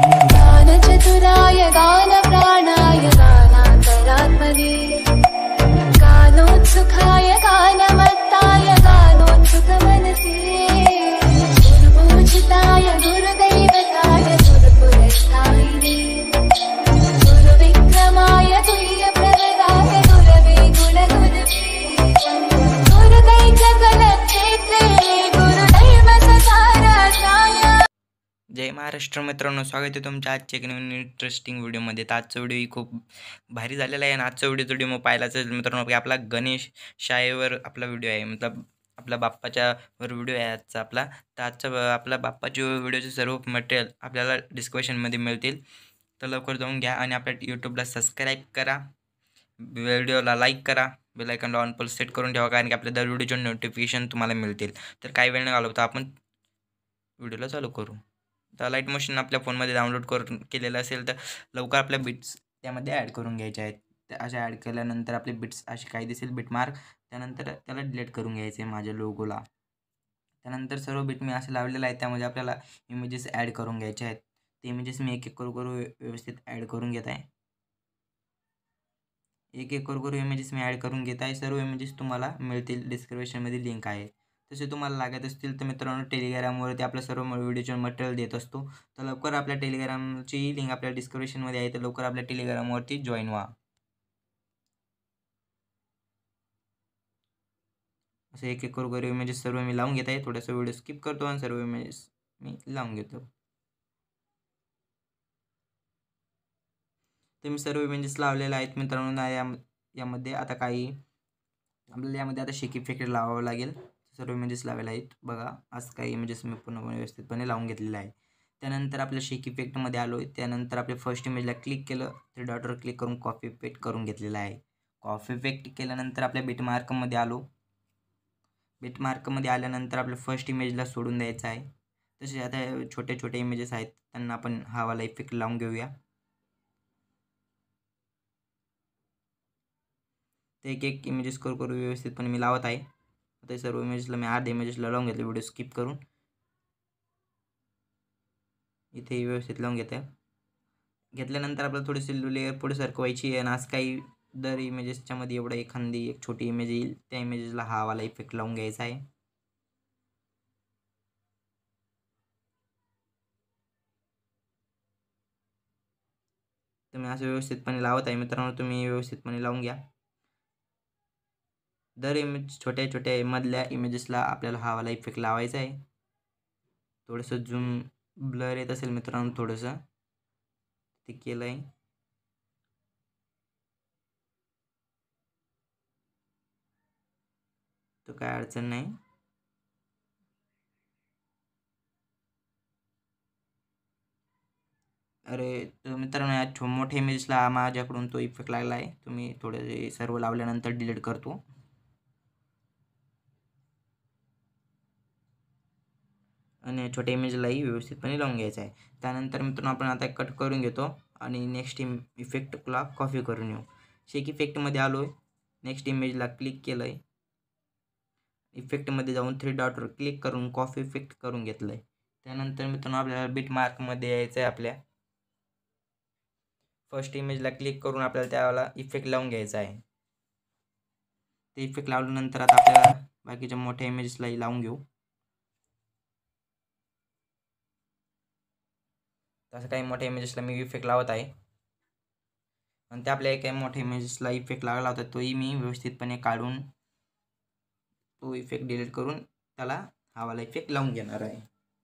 गानचतुराय गानप्राणाय गानान्तरात्मने गानोत्सुकाय गानमत्ताय गानोत्सुकमनसे गुरुपूजिताय गुरुदैवताय गुरुपुरस्तायिने गुरुविक्रमाय तुल्यप्रवराय गुरवे गुणगुरवे गुरुदैत्यकलक्षेत्रे गुरुदैवससारासाय। जय महाराष्ट्र मित्रांनो, स्वागत आहे तुमच्या आजच्या एक नवीन इंटरेस्टिंग व्हिडिओमध्ये। तर आजचा व्हिडिओ खूप भारी झालेला आहे आणि आजचा व्हिडिओ डेमो पाहिलाच मित्रांनो की आपला गणेश शाळेवर आपला व्हिडिओ आहे, मतलब आपला बाप्पाच्या वर व्हिडिओ आहे आजचा आपला। तर आजचा आपला बाप्पाची व्हिडिओचे सर्व मटेरियल आपल्याला डिस्क्रिप्शनमध्ये मिळतील, तर लवकर जाऊन घ्या आणि आपल्या यूट्यूबला सबस्क्राईब करा, व्हिडिओला लाईक करा, बेल आयकॉनला ऑन पर सेट करून ठेवा, कारण की आपल्या दर व्हिडिओचे नोटिफिकेशन तुम्हाला मिळतील। तर काही वेळ न घालवता आपण व्हिडिओला चालू करू। तर लाईट मोशन आपल्या फोनमध्ये डाउनलोड केलेलं असेल तर लवकर आपल्या बिट्स त्यामध्ये ॲड करून घ्यायचे आहेत। तर अशा ॲड केल्यानंतर आपले बिट्स असे काही दिसेल बिटमार्क, त्यानंतर त्याला डिलीट करून घ्यायचे आहे माझ्या लोगोला। त्यानंतर सर्व बिट मी असे लावलेलं आहे, त्यामध्ये आपल्याला इमेजेस ॲड करून घ्यायचे आहेत। ते इमेजेस मी एक एक करू व्यवस्थित ॲड करून घेत आहे। एक एक करू इमेजेस मी ॲड करून घेत आहे। सर्व इमेजेस तुम्हाला मिळतील, डिस्क्रिप्शनमध्ये लिंक आहे। तसे तुम्हाला लागत असतील तर मित्रांनो टेलिग्रामवरती आपलं सर्व व्हिडिओचे मटेरियल देत असतो, तर लवकर आपल्या टेलिग्रामची लिंक आपल्या डिस्क्रिप्शनमध्ये आहे, तर लवकर आपल्या टेलिग्रामवरती जॉईन व्हा। असं एक एक करू इमेजेस सर्व मी लावून घेत आहे। थोडंसं व्हिडिओ स्किप करतो आणि सर्व इमेजेस मी लावून घेतो। ते मी सर्व इमेजेस लावलेले आहेत मित्रांनो। यामध्ये आता काही आपल्याला यामध्ये आता शेक इफेक्ट लावावं लागेल। सर्व इमेजेस लावलेले आहेत बघा, आज काही इमेजेस मी पूर्णपणे व्यवस्थितपणे लावून घेतलेले आहे। त्यानंतर आपल्या शेक इफेक्टमध्ये आलो आहे, त्यानंतर आपल्या फर्स्ट इमेजला क्लिक केलं, थ्री डॉटवर क्लिक करून कॉपी इफेक्ट करून घेतलेला आहे। कॉपी इफेक्ट केल्यानंतर आपल्या बिटमार्कमध्ये आलो, बिटमार्कमध्ये आल्यानंतर आपल्या फर्स्ट इमेजला सोडून द्यायचं आहे। तसे आता छोटे छोटे इमेजेस आहेत, त्यांना आपण हा वाला इफेक्ट लावून घेऊया। ते एक एक इमेजेस करू व्यवस्थितपणे मी लावत आहे। आता सर्व इमेजेसला मी अर्ध्या इमेजेसला लावून घेतलं, व्हिडिओ स्किप करून इथे व्यवस्थित लावून घेतल्यानंतर आपल्याला थोडीशी लेअर पुढे सरकवायची आहे आणि आज काही दर इमेजेसच्या मध्ये एवढं एखादी एक छोटी इमेज येईल, त्या इमेजेसला हा वाला इफेक्ट लावून घ्यायचा आहे। तर मी असं व्यवस्थितपणे लावत आहे मित्रांनो, तुम्ही व्यवस्थितपणे लावून घ्या। दर इमेज छोट्या छोट्या मधल्या इमेजेसला आपल्याला हा वाला इफेक्ट लावायचा आहे। थोडंसं झूम ब्लर येत असेल मित्रांनो, थोडंसं ते केलं आहे, तर काय अडचण नाही। अरे तर मित्रांनो या मोठ्या इमेजेसला माझ्याकडून तो इफेक्ट लागला आहे, तुम्ही थोडे सर्व लावल्यानंतर डिलीट करतो। आणि छोट्या इमेजलाही व्यवस्थितपणे लावून घ्यायचं आहे। त्यानंतर मित्रांनो आपण आता कट करून घेतो आणि नेक्स्ट इफेक्टला कॉपी करून येऊ। शेक इफेक्टमध्ये आलो आहे, नेक्स्ट इमेजला क्लिक केलं आहे, इफेक्टमध्ये जाऊन थ्री डॉटवर क्लिक करून कॉपी इफेक्ट करून घेतलं आहे। त्यानंतर मित्रांनो आपल्याला बिट मार्कमध्ये यायचं आहे, आपल्या फर्स्ट इमेजला क्लिक करून आपल्याला त्याला इफेक्ट लावून घ्यायचा आहे। ते इफेक्ट लावल्यानंतर आता आपल्याला बाकीच्या मोठ्या इमेजेसलाही लावून घेऊ। तसं काही मोठ्या इमेजेसला मी इफेक्ट लावत आहे आणि त्या आपल्या काही मोठ्या इमेजेसला इफेक्ट लागला होता, तोही मी व्यवस्थितपणे काढून तो इफेक्ट डिलीट करून त्याला हा वाला इफेक्ट लावून घेणार आहे।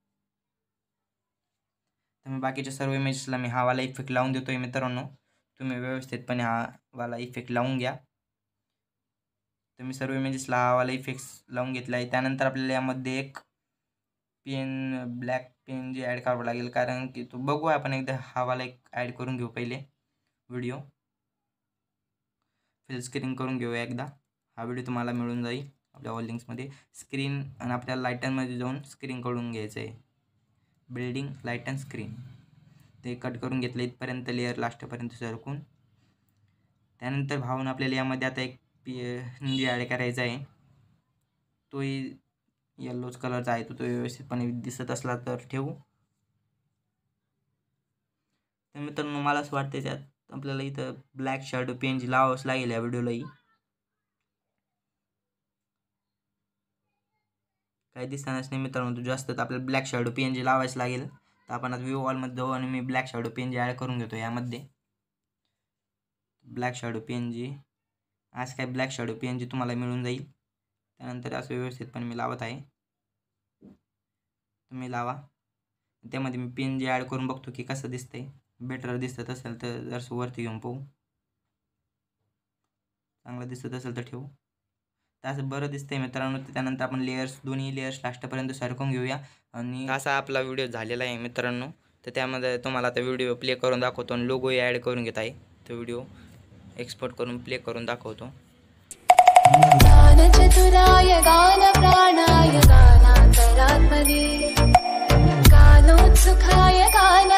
तर मी बाकीच्या सर्व इमेजेसला मी हा वाला इफेक्ट लावून देतोय मित्रांनो, तुम्ही व्यवस्थितपणे हा वाला इफेक्ट लावून घ्या। तर मी सर्व इमेजेसला हा वाला इफेक्ट लावून घेतला आहे। त्यानंतर आपल्याला यामध्ये एक पेन, ब्लॅक पेन जे ॲड करावं लागेल, कारण की तो बघू आपण एकदा हा वाला एक ॲड करून घेऊ। पहिले व्हिडिओ फिल स्क्रीन करून घेऊया एकदा, हा व्हिडिओ तुम्हाला मिळून जाईल आपल्या ऑल लिंक्समध्ये। स्क्रीन आणि आपल्याला लाईटनमध्ये जाऊन स्क्रीन काढून घ्यायचं आहे, बिल्डिंग लाईट अँड स्क्रीन ते कट करून घेतलं इथपर्यंत, लेअर लास्टपर्यंत सरकून। त्यानंतर भावून आपल्याला यामध्ये आता एक जे ॲड करायचा आहे, तोही येल्लोच कलरचा आहे, तो व्यवस्थितपणे दिसत असला तर ठेवू। तर मित्रांनो मला असं वाटतं त्यात आपल्याला इथं ब्लॅक शॅडो PNG लावावंच लागेल या व्हिडिओलाही. काही दिसणारच नाही मित्रांनो जास्त, तर आपल्याला ब्लॅक शॅडो PNG लावायच लागेल. तर आपण आता व्ह्यू वॉलमध्ये जाऊ आणि मी ब्लॅक शॅडो PNG ॲड करून घेतो यामध्ये. ब्लॅक शॅडो PNG आज काय ब्लॅक शॅडो PNG तुम्हाला मिळून जाईल. त्यानंतर असं व्यवस्थितपणे मी लावत आहे. तुम्ही लावा. त्यामध्ये मी PNG ॲड करून बघतो की कसं दिसतंय. बेटर दिसत असेल तर जरासं वरती घेऊन पाहू. चांगलं दिसत असेल तर ठेवू. तर असं बरं दिसतंय मित्रांनो. त्यानंतर आपण लेयर्स दोन्ही लेयर्स लास्टपर्यंत सरकवून घेऊया. आणि असा आपला व्हिडिओ झालेला आहे मित्रांनो. तर त्यामध्ये तुम्हाला आता व्हिडिओ प्ले करून दाखवतो आणि लोगोही ॲड करून घेत आहे. तो व्हिडिओ एक्सपोर्ट करून प्ले करून दाखवतो. गानचतुराय गानप्राणाय गानान्तरात्मने गानोत्सुकाय गान